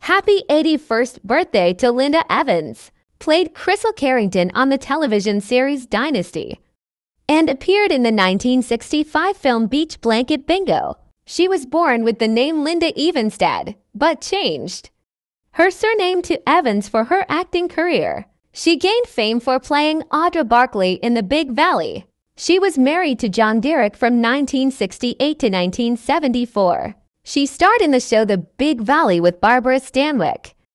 Happy 81st birthday to Linda Evenstad, played Krystle Carrington on the television series Dynasty, and appeared in the 1965 film Beach Blanket Bingo. She was born with the name Linda Evenstad, but changed her surname to Evans for her acting career. She gained fame for playing Audra Barkley in The Big Valley. She was married to John Derek from 1968 to 1974. She starred in the show The Big Valley with Barbara Stanwyck.